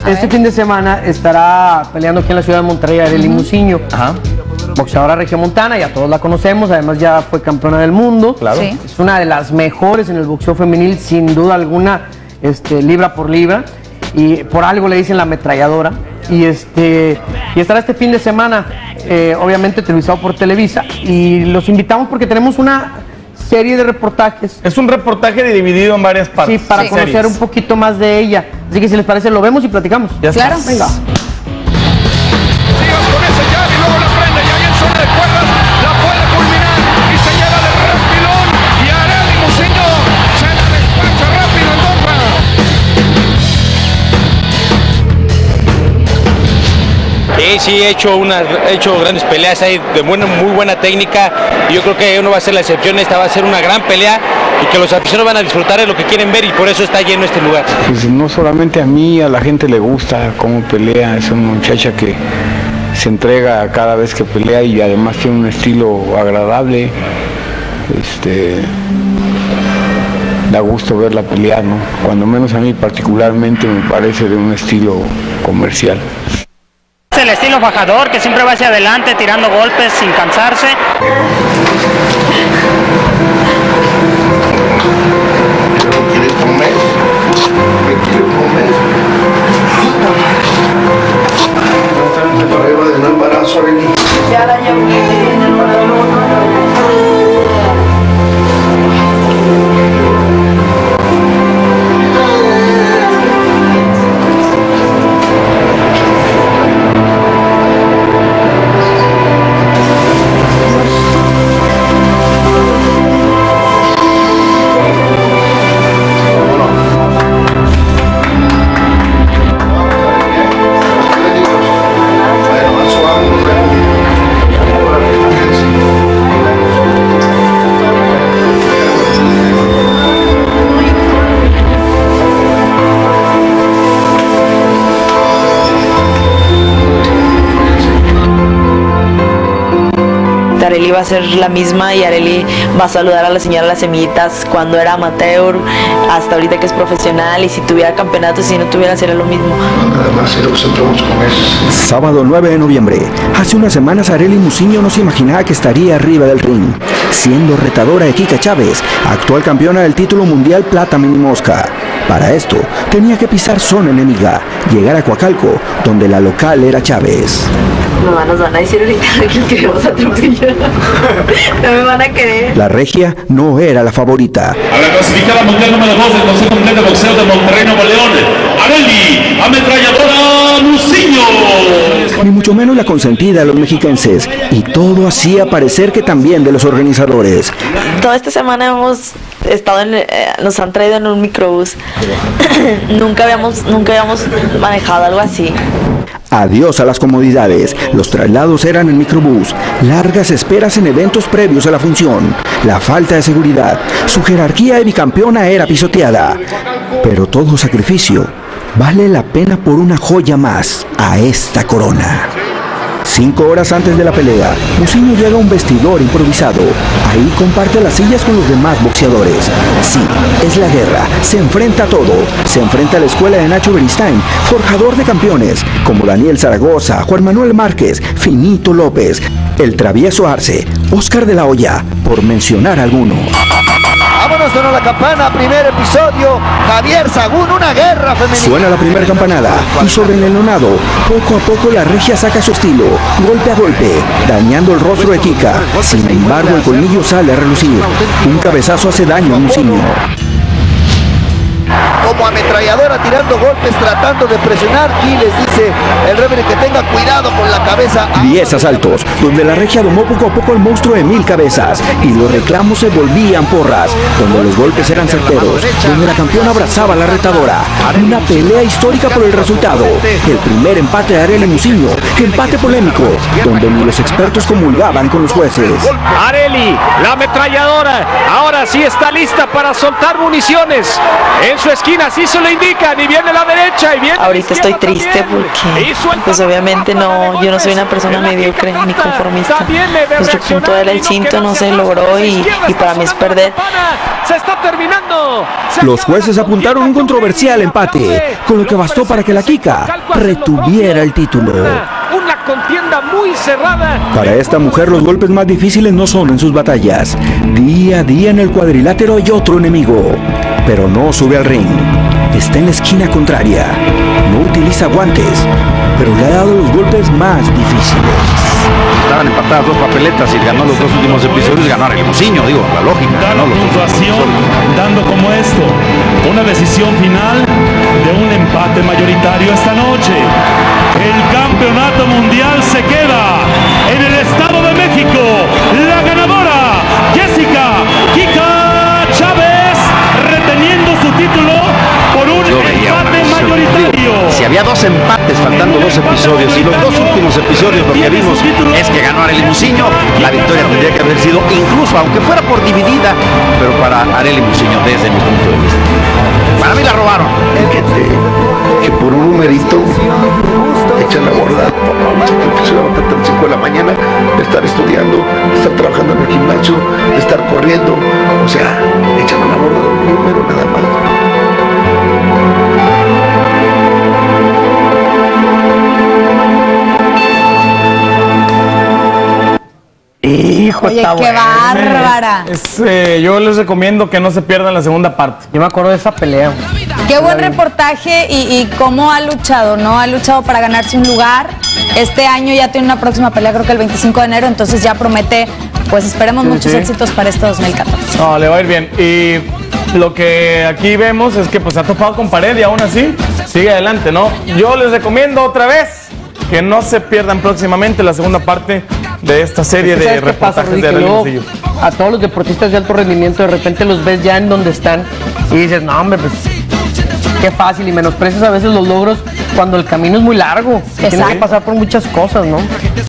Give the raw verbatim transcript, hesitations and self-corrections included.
Este fin de semana estará peleando aquí en la ciudad de Monterrey Arely uh-huh. Muciño. Ajá. Boxeadora regiomontana, ya todos la conocemos, además ya fue campeona del mundo. Claro. Sí. Es una de las mejores en el boxeo femenil, sin duda alguna, este, libra por libra. Y por algo le dicen la ametralladora. Y, este, y estará este fin de semana, eh, obviamente televisado por Televisa. Y los invitamos porque tenemos una serie de reportajes. Es un reportaje dividido en varias partes. Sí, para sí. conocer series. un poquito más de ella. Así que si les parece, lo vemos y platicamos. Ya claro. Está. Venga. Sigas con ese jab y luego la prende y ahí en zona de cuerdas la puede culminar y se lleva de refilón y Arely Muciño se la despacha rápido en contra. Sí, sí, he hecho, una, he hecho grandes peleas ahí de buena, muy buena técnica y yo creo que no va a ser la excepción, esta va a ser una gran pelea y que los aficionados van a disfrutar de lo que quieren ver y por eso está lleno este lugar. Pues no solamente a mí, a la gente le gusta cómo pelea, es una muchacha que se entrega cada vez que pelea y además tiene un estilo agradable, este, da gusto verla pelear, ¿no? Cuando menos a mí particularmente me parece de un estilo comercial. El estilo fajador que siempre va hacia adelante tirando golpes sin cansarse. ¿Quieres comer? ¿Me quieres comer? Arriba de un embarazo, Arely. Ya la llevo en el Arely va a ser la misma y Arely va a saludar a la señora Las Semillitas cuando era amateur, hasta ahorita que es profesional, y si tuviera campeonato, si no tuviera, sería lo mismo. Además, lo centramos con eso. Sábado nueve de noviembre. Hace unas semanas Arely Muciño no se imaginaba que estaría arriba del ring, siendo retadora de Kika Chávez, actual campeona del título mundial plata mini mosca. Para esto, tenía que pisar zona enemiga, llegar a Coacalco, donde la local era Chávez. Mamá, nos van a decir ahorita que queremos atropellar. No me van a querer. La regia no era la favorita. A la clasificada mundial número dos del Consejo Mundial de Boxeo de Monterrey, Nuevo León, Arely Ametralladora Muciño. Ni mucho menos la consentida de los mexiquenses, y todo hacía parecer que también de los organizadores. Toda esta semana hemos estado en, eh, nos han traído en un microbús. nunca habíamos, nunca habíamos manejado algo así. Adiós a las comodidades, los traslados eran en microbús, largas esperas en eventos previos a la función, la falta de seguridad, su jerarquía de bicampeona era pisoteada. Pero todo sacrificio vale la pena por una joya más a esta corona. Cinco horas antes de la pelea, Muciño llega a un vestidor improvisado. Ahí comparte las sillas con los demás boxeadores. Sí, es la guerra, se enfrenta a todo. Se enfrenta a la escuela de Nacho Beristain, forjador de campeones, como Daniel Zaragoza, Juan Manuel Márquez, Finito López, el travieso Arce, Oscar de la Hoya, por mencionar algunos. Vámonos, sonó la campana, primer episodio, Javier Sagún, una guerra femenina. Suena la primera campanada y sobre el enlonado, poco a poco la regia saca su estilo, golpe a golpe, dañando el rostro de Kika. Sin embargo, el colmillo sale a relucir. Un cabezazo hace daño a Muciño. Como ametralladora tirando golpes, tratando de presionar, y les dice el referee que tenga cuidado con la cabeza. Diez asaltos, donde la regia domó poco a poco el monstruo de mil cabezas, y los reclamos se volvían porras, donde los golpes eran certeros, donde la campeona abrazaba a la retadora. Una pelea histórica por el resultado. El primer empate de Arely Muciño, empate polémico, donde ni los expertos comulgaban con los jueces. Arely, la ametralladora, ahora sí está lista para soltar municiones. en su esquina, así se lo indican, y viene la derecha, y viene ahorita estoy triste porque, pues obviamente no, yo no soy una persona mediocre ni conformista. Nuestro punto era el cinto, no se logró y, y para mí es perder. Se está terminando. Los jueces apuntaron un controversial empate, con lo que bastó para que la Kika retuviera el título. Una contienda muy cerrada. Para esta mujer los golpes más difíciles no son en sus batallas. Día a día en el cuadrilátero hay otro enemigo, pero no sube al ring. Está en la esquina contraria. No utiliza guantes, pero le ha dado los golpes más difíciles. Estaban empatadas dos papeletas y ganó los dos últimos episodios y ganó a Hermosillo, digo, la lógica. Ganó la puntuación, dando como esto una decisión final de un empate mayoritario esta noche. El campeonato mundial se queda en el Estado de México. La ganadora, Jessica Kika Chávez, reteniendo su título por un empate mayoritario. Si había dos empates faltando dos episodios y los dos últimos episodios lo que vimos es que ganó Arely Muciño, la victoria tendría que haber sido incluso, aunque fuera por dividida, pero para Arely Muciño desde mi punto de vista. Para mí la robaron. Que por un numerito echan la borda. Se levantan a las cinco de la mañana de estar estudiando, de estar trabajando en el gimnasio, de estar corriendo. O sea, echan a la borda de un número nada más. Hijo, oye, está qué bueno. bárbara. Es, eh, yo les recomiendo que no se pierdan la segunda parte. Yo me acuerdo de esa pelea. Qué buen reportaje y, y cómo ha luchado, ¿no? Ha luchado para ganarse un lugar. Este año ya tiene una próxima pelea, creo que el veinticinco de enero, entonces ya promete, pues esperemos Sí, muchos sí. éxitos para este dos mil catorce. No, le va a ir bien. Y lo que aquí vemos es que pues se ha topado con pared y aún así sigue adelante, ¿no? Yo les recomiendo otra vez que no se pierdan próximamente la segunda parte de esta serie de reportajes de Arely Muciño. A todos los deportistas de alto rendimiento de repente los ves ya en donde están y dices, no hombre, pues qué fácil, y menosprecias a veces los logros cuando el camino es muy largo. Tienes que pasar por muchas cosas, ¿no?